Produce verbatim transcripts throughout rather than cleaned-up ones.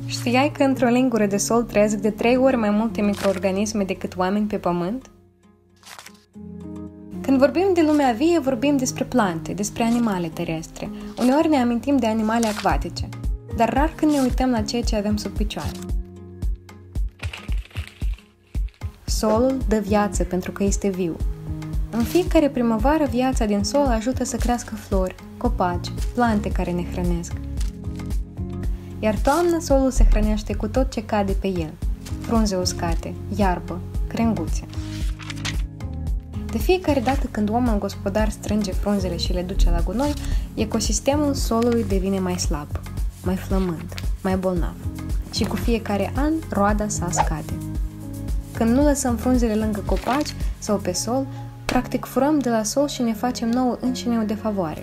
Știai că într-o lingură de sol trăiesc de trei ori mai multe microorganisme decât oameni pe pământ? Când vorbim de lumea vie, vorbim despre plante, despre animale terestre. Uneori ne amintim de animale acvatice, dar rar când ne uităm la ceea ce avem sub picioare. Solul dă viață pentru că este viu. În fiecare primăvară, viața din sol ajută să crească flori, copaci, plante care ne hrănesc. Iar toamnă, solul se hrănește cu tot ce cade pe el: frunze uscate, iarbă, crenguțe. De fiecare dată când omul gospodar strânge frunzele și le duce la gunoi, ecosistemul solului devine mai slab, mai flămând, mai bolnav. Și cu fiecare an, roada sa scade. Când nu lăsăm frunzele lângă copaci sau pe sol, practic furăm de la sol și ne facem nouă înșine o defavoare.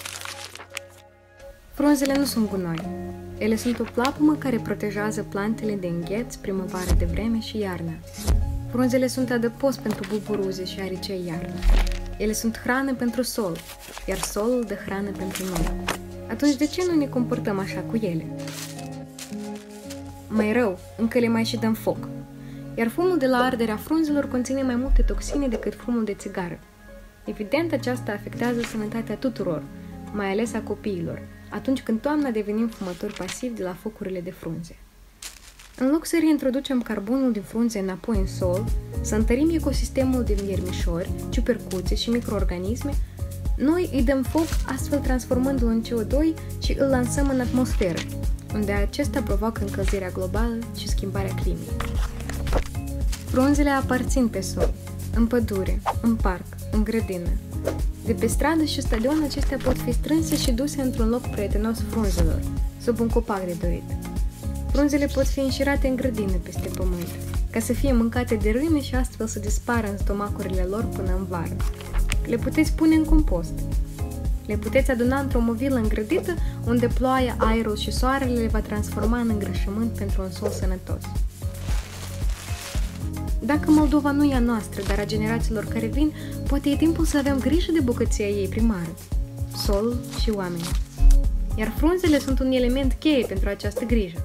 Frunzele nu sunt gunoi. Ele sunt o plapumă care protejează plantele de îngheț, primăvară de vreme și iarna. Frunzele sunt adăpost pentru bulburuze și aricei iarna. Ele sunt hrană pentru sol, iar solul dă hrană pentru noi. Atunci de ce nu ne comportăm așa cu ele? Mai rău, încă le mai și dăm foc. Iar fumul de la arderea frunzelor conține mai multe toxine decât fumul de țigară. Evident, aceasta afectează sănătatea tuturor, mai ales a copiilor, atunci când toamna devenim fumători pasivi de la focurile de frunze. În loc să reintroducem carbonul din frunze înapoi în sol, să întărim ecosistemul de miermișori, ciupercuțe și microorganisme, noi îi dăm foc, astfel transformându-l în C O doi și îl lansăm în atmosferă, unde acesta provoacă încălzirea globală și schimbarea climei. Frunzele aparțin pe sol, în pădure, în parc, în grădină. De pe stradă și stadion, acestea pot fi strânse și duse într-un loc prietenos frunzelor, sub un copac de dorit. Frunzele pot fi înșirate în grădină peste pământ, ca să fie mâncate de râme și astfel să dispară în stomacurile lor până în vară. Le puteți pune în compost. Le puteți aduna într-o movilă îngrădită, unde ploaia, aerul și soarele le va transforma în îngrășământ pentru un sol sănătos. Dacă Moldova nu e a noastră, dar a generațiilor care vin, poate e timpul să avem grijă de bucăția ei primară, solul și oamenii. Iar frunzele sunt un element cheie pentru această grijă.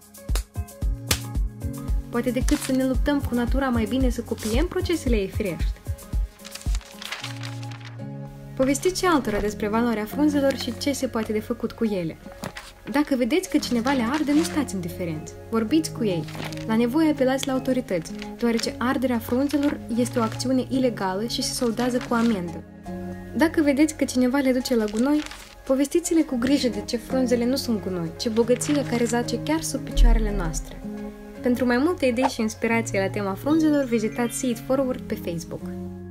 Poate decât să ne luptăm cu natura, mai bine să copiem procesele ei firești. Povestiți și altora despre valoarea frunzelor și ce se poate de făcut cu ele. Dacă vedeți că cineva le arde, nu stați indiferenți. Vorbiți cu ei. La nevoie apelați la autorități, deoarece arderea frunzelor este o acțiune ilegală și se soldează cu amendă. Dacă vedeți că cineva le duce la gunoi, povestiți-le cu grijă de ce frunzele nu sunt gunoi, ci bogăție care zace chiar sub picioarele noastre. Pentru mai multe idei și inspirații la tema frunzelor, vizitați See It Forward pe Facebook.